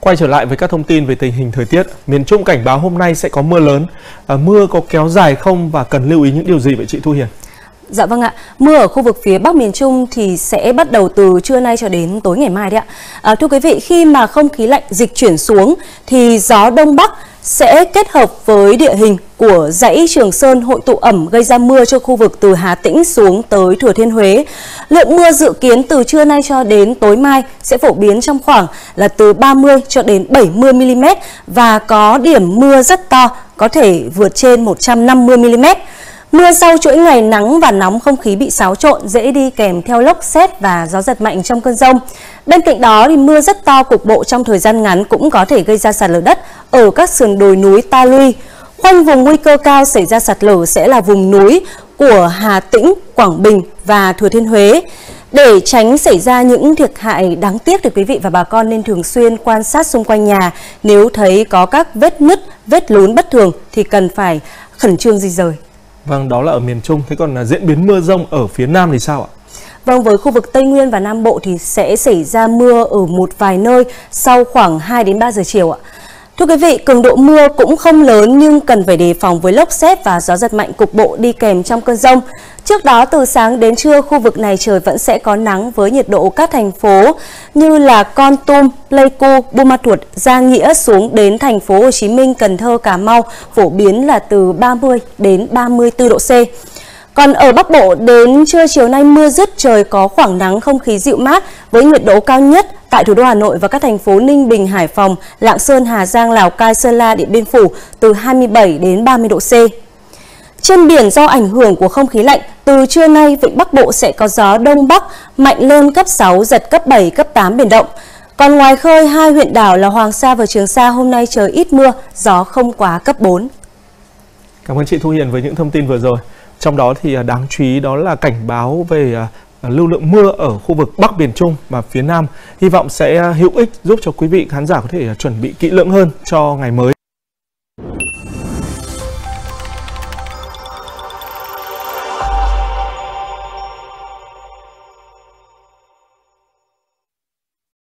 Quay trở lại với các thông tin về tình hình thời tiết, miền Trung cảnh báo hôm nay sẽ có mưa lớn. Mưa có kéo dài không và cần lưu ý những điều gì vậy chị Thu Hiền? Dạ vâng ạ, mưa ở khu vực phía Bắc miền Trung thì sẽ bắt đầu từ trưa nay cho đến tối ngày mai đấy ạ. Thưa quý vị, khi mà không khí lạnh dịch chuyển xuống thì gió Đông Bắc sẽ kết hợp với địa hình của dãy Trường Sơn hội tụ ẩm gây ra mưa cho khu vực từ Hà Tĩnh xuống tới Thừa Thiên Huế. Lượng mưa dự kiến từ trưa nay cho đến tối mai sẽ phổ biến trong khoảng là từ 30 cho đến 70 mm và có điểm mưa rất to, có thể vượt trên 150 mm. Mưa sau chuỗi ngày nắng và nóng, không khí bị xáo trộn, dễ đi kèm theo lốc sét và gió giật mạnh trong cơn dông. Bên cạnh đó thì mưa rất to cục bộ trong thời gian ngắn cũng có thể gây ra sạt lở đất ở các sườn đồi núi Ta Luy. Khoanh vùng nguy cơ cao xảy ra sạt lở sẽ là vùng núi của Hà Tĩnh, Quảng Bình và Thừa Thiên Huế. Để tránh xảy ra những thiệt hại đáng tiếc thì quý vị và bà con nên thường xuyên quan sát xung quanh nhà. Nếu thấy có các vết nứt, vết lún bất thường thì cần phải khẩn trương di dời. Vâng, đó là ở miền Trung. Thế còn diễn biến mưa rông ở phía Nam thì sao ạ? Vâng, với khu vực Tây Nguyên và Nam Bộ thì sẽ xảy ra mưa ở một vài nơi sau khoảng 2 đến 3 giờ chiều ạ. Thưa quý vị, cường độ mưa cũng không lớn nhưng cần phải đề phòng với lốc sét và gió giật mạnh cục bộ đi kèm trong cơn dông. Trước đó từ sáng đến trưa khu vực này trời vẫn sẽ có nắng với nhiệt độ các thành phố như là Kon Tum, Pleiku, Buôn Ma Thuột, Gia Nghĩa xuống đến thành phố Hồ Chí Minh, Cần Thơ, Cà Mau phổ biến là từ 30 đến 34 độ C. Còn ở Bắc Bộ đến trưa chiều nay mưa dứt, trời có khoảng nắng, không khí dịu mát với nhiệt độ cao nhất tại thủ đô Hà Nội và các thành phố Ninh Bình, Hải Phòng, Lạng Sơn, Hà Giang, Lào Cai, Sơn La, Điện Biên Phủ từ 27 đến 30 độ C. Trên biển do ảnh hưởng của không khí lạnh, từ trưa nay vịnh Bắc Bộ sẽ có gió Đông Bắc mạnh lên cấp 6, giật cấp 7, cấp 8 biển động. Còn ngoài khơi, hai huyện đảo là Hoàng Sa và Trường Sa hôm nay trời ít mưa, gió không quá cấp 4. Cảm ơn chị Thu Hiền với những thông tin vừa rồi. Trong đó thì đáng chú ý đó là cảnh báo về lưu lượng mưa ở khu vực Bắc miền Trung và phía Nam. Hy vọng sẽ hữu ích giúp cho quý vị khán giả có thể chuẩn bị kỹ lưỡng hơn cho ngày mới.